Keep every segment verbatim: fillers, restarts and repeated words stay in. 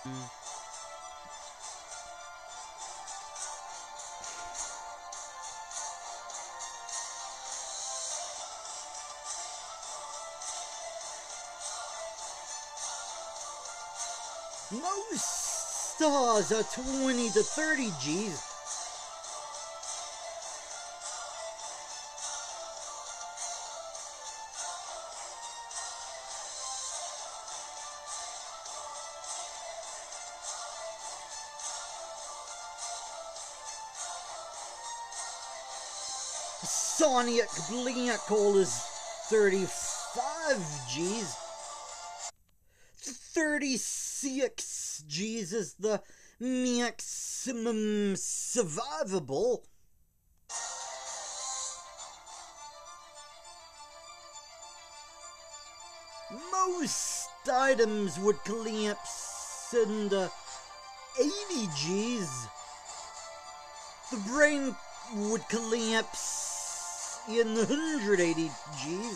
Most stars are twenty to thirty G's. Sonic black hole is thirty-five G's. thirty-six G's is the maximum survivable. Most items would collapse into eighty G's. The brain would collapse in one hundred eighty G's.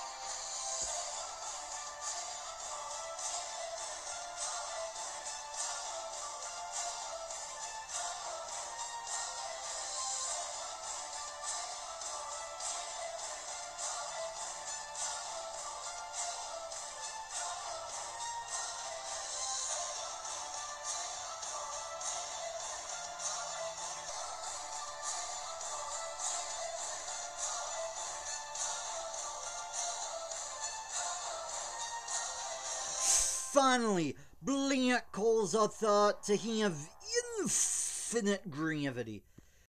Finally, black holes are thought to have infinite gravity.